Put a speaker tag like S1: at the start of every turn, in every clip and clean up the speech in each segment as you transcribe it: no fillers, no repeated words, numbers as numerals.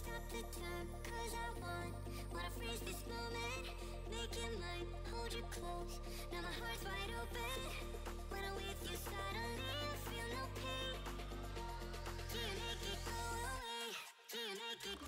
S1: Stop the time, cause I wanna freeze this moment. Make it mine, hold you close. Now my heart's wide open. When I'm with you, suddenly I feel no pain. Do you make it go away? Do you make it?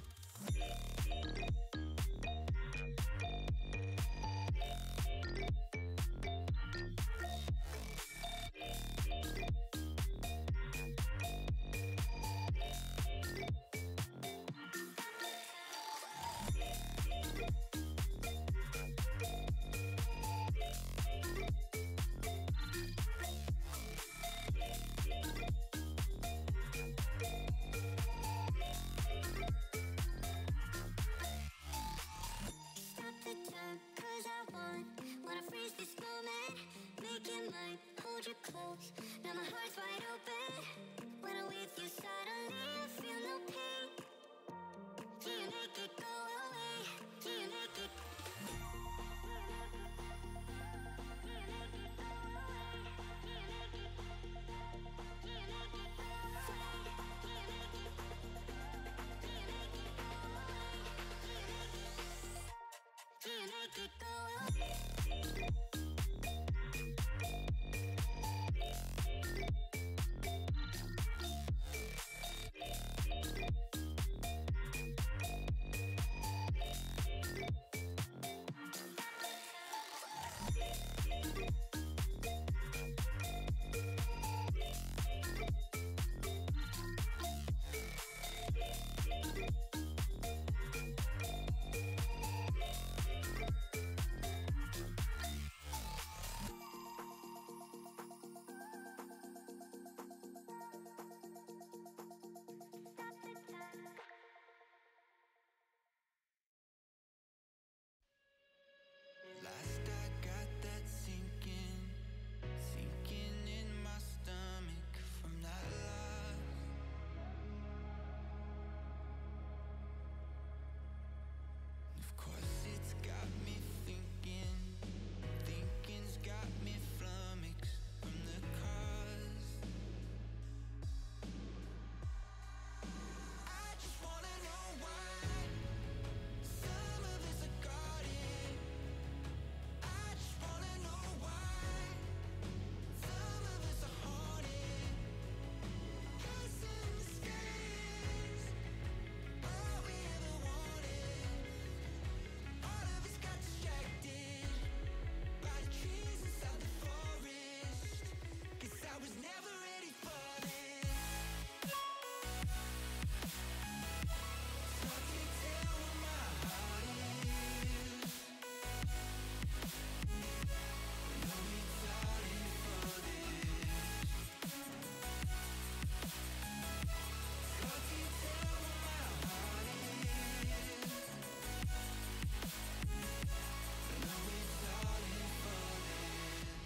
S1: Wanna freeze this moment, make it mine, hold you close. Now my heart's wide open. When I'm with you, suddenly I feel no pain. Do you make it go away? Do you make it? Do you make it go away? Do you make it? Do you make it go away? Do you make it? Do you make it go away? Do you make it go away?
S2: Last I got that sinking in my stomach from that loss. Of course it's got me thinking's got me flummoxed from the cause. I just wanna know why some of us are guarded. I just wanna know why some of us are haunted. Guessing the skies, all we ever wanted. All of us got distracted by the trees inside the forest. 'Cause I was never ready for this. So I can tell where my heart is. Know it's all in for this. So I can tell where my heart is. Know it's all in for this.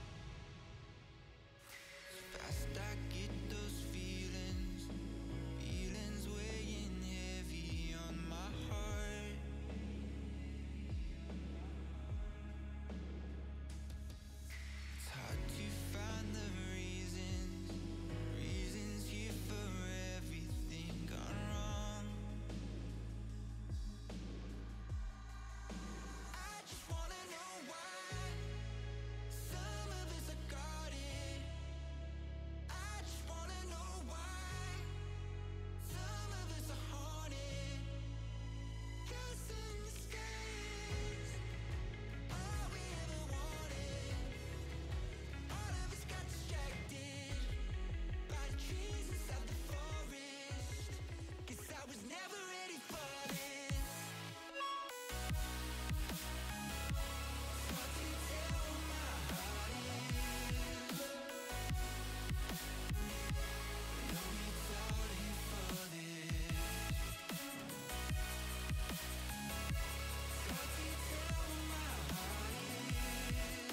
S2: Fast I get those feelings weighing heavy on my heart. It's hard to find the reasons here for everything gone wrong. I just wanna know why some of us are guarded. I just wanna know why some of us are haunted. Guessing the skies, all we ever wanted. All of us got distracted by the trees inside the forest. 'Cause I was never ready for this. So I can tell where my heart is. Know it's all in for this. So I can tell where my heart is.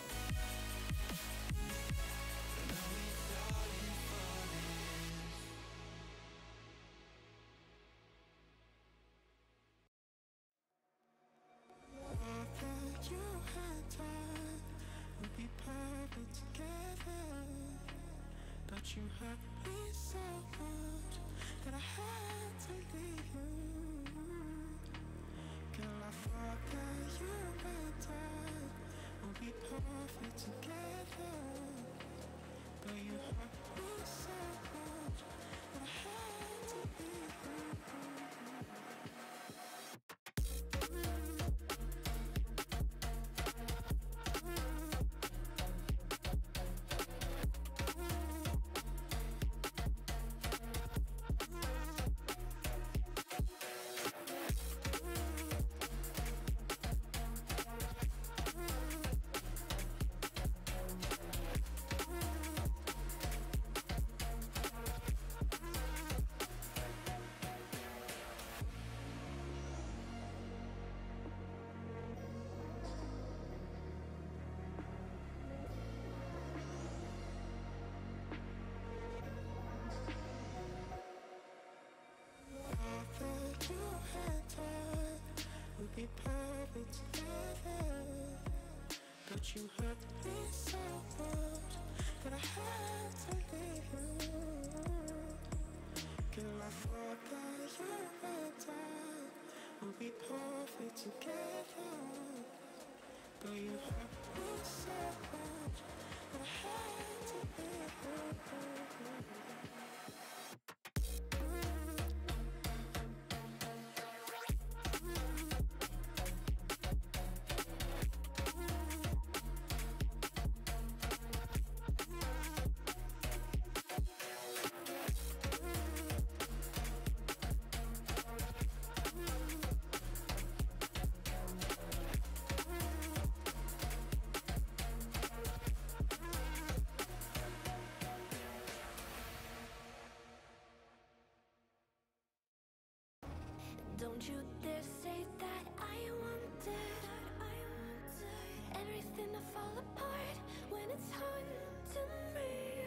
S2: Know it's all in for this. I thought you had time, we'd be perfect together. But you hurt me so much that I had to leave you. perfect together. But you hurt me so much that I had to leave you. Girl, I thought that you and I would be perfect together. But you hurt me so much that I had to leave you.
S1: Don't you dare say that I wanted everything to fall apart when it's haunting me.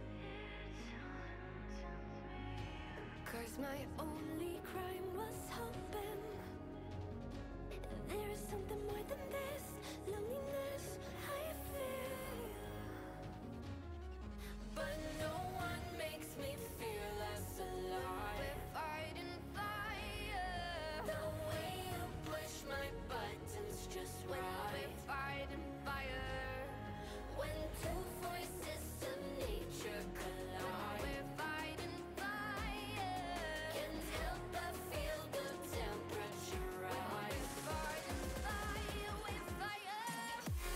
S1: 'Cause my only crime was hoping there is something more than this loneliness I feel. But no one makes me feel less alive. We're fighting fire. The way you push my buttons just right. We're fighting fire. When two voices of nature collide. We're fighting fire. Can't help but feel the temperature rise. We're fighting fire. We're fire.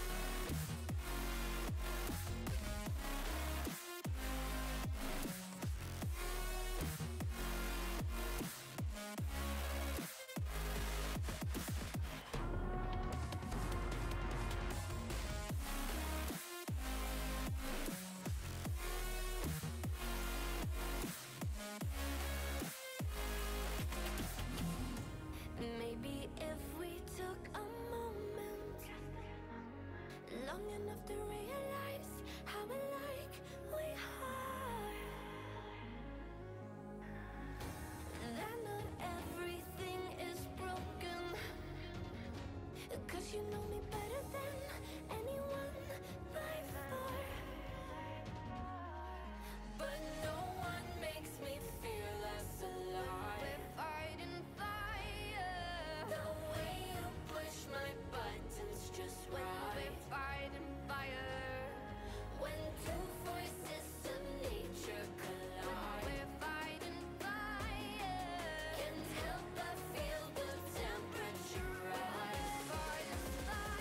S1: Maybe if we took a moment long enough to realize how alike we are, that not everything is broken. 'Cause you know me better than anyone by far. But no one makes me feel less alive. We're fighting fire. The way you push my buttons just right. We're fighting fire. When two voices of nature collide. We're fighting fire. Can't help but feel the temperature rise. Fighting fire.